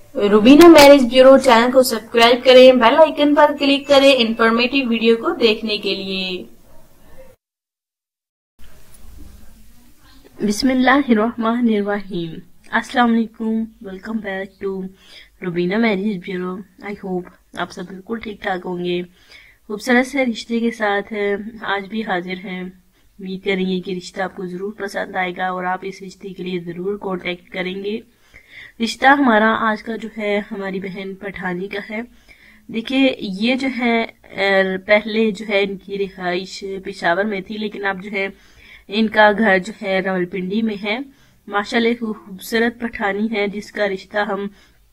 Rubina marriage bureau channel को subscribe करें, bell icon पर क्लिक करें इंफॉर्मेटिव वीडियो को देखने के लिए। बिस्मिल्लाहिर्रहमानिर्रहीम। अस्सलाम वालेकुम, welcome back to Rubina marriage bureau. I hope आप सब बिल्कुल ठीक ठाक होंगे। खूबसूरत से रिश्ते के साथ आज भी हाजिर हैं। उम्मीद करेंगे कि रिश्ता आपको जरूर पसंद आएगा और आप इस रिश्ते के लिए जरूर कांटेक्ट करेंगे। रिश्ता हमारा आज का जो है हमारी बहन पठानी का है। देखिए ये जो है पहले जो है इनकी रिहाइश पेशावर में थी, लेकिन अब जो है इनका घर जो है रावलपिंडी में है। माशाल्लाह खूबसूरत पठानी है जिसका रिश्ता हम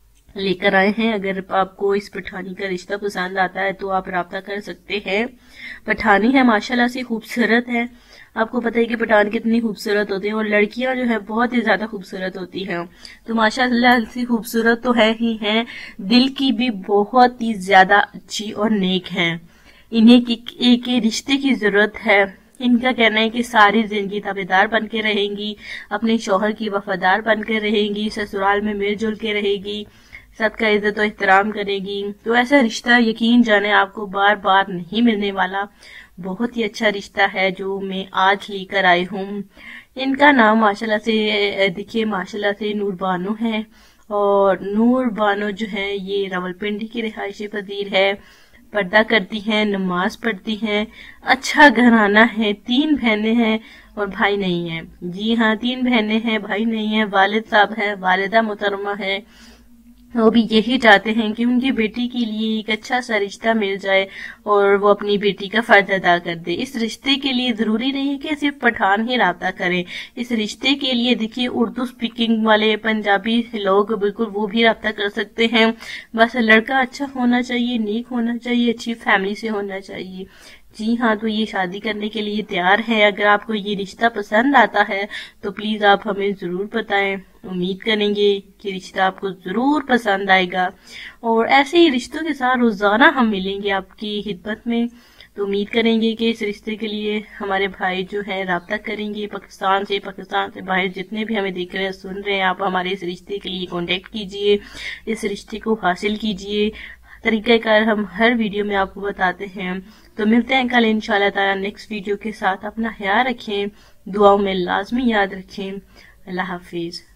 लेकर आए हैं। अगर आपको इस पठानी का रिश्ता पसंद आता है तो आप राब्ता कर सकते हैं। पठानी है माशाल्लाह से खूबसूरत है। आपको पता है कि पठान कितनी खूबसूरत होते हैं और लड़कियां जो है बहुत ही ज्यादा खूबसूरत होती हैं। तो माशाल्लाह से खूबसूरत तो है ही है, दिल की भी बहुत ही ज्यादा अच्छी और नेक है। इन्हें एक रिश्ते की जरूरत है। इनका कहना है कि सारी जिंदगी ताबेदार बन के रहेंगी, अपने शौहर की वफादार बन के रहेंगी, ससुराल में मिलजुल के रहेगी, सबका इज्जत और एहतराम करेगी। तो ऐसा रिश्ता यकीन जाने आपको बार बार नहीं मिलने वाला। बहुत ही अच्छा रिश्ता है जो मैं आज लेकर आई हूँ। इनका नाम माशाल्लाह से देखिए माशाल्लाह से नूर बानो है और नूर बानो जो है ये रावलपिंडी की रिहायशी पजीर है। पर्दा करती हैं, नमाज पढ़ती हैं, अच्छा घराना है, 3 बहनें हैं और भाई नहीं है। जी हाँ, 3 बहनें हैं, भाई नहीं है। वालिद साहब है, वालिदा मुहतरमा है। वो भी यही चाहते हैं कि उनकी बेटी के लिए एक अच्छा सा रिश्ता मिल जाए और वो अपनी बेटी का फर्ज अदा कर दे। इस रिश्ते के लिए जरूरी नहीं है कि सिर्फ पठान ही राब्ता करें। इस रिश्ते के लिए देखिए उर्दू स्पीकिंग वाले पंजाबी लोग बिल्कुल वो भी राब्ता कर सकते हैं। बस लड़का अच्छा होना चाहिए, नेक होना चाहिए, अच्छी फैमिली से होना चाहिए। जी हाँ, तो ये शादी करने के लिए तैयार है। अगर आपको ये रिश्ता पसंद आता है तो प्लीज आप हमें जरूर बताएं। उम्मीद करेंगे कि रिश्ता आपको जरूर पसंद आएगा और ऐसे ही रिश्तों के साथ रोजाना हम मिलेंगे आपकी खिदमत में। तो उम्मीद करेंगे कि इस रिश्ते के लिए हमारे भाई जो है राब्ता करेंगे पाकिस्तान से बाहर जितने भी हमें देख रहे हैं, सुन रहे हैं, आप हमारे इस रिश्ते के लिए कांटेक्ट कीजिए, इस रिश्ते को हासिल कीजिए। तरीक़ाकार हम हर वीडियो में आपको बताते हैं। तो मिलते हैं कल इंशाल्लाह ताला नेक्स्ट वीडियो के साथ। अपना ख्याल रखें, दुआओं में लाजमी याद रखें। अल्लाह हाफिज।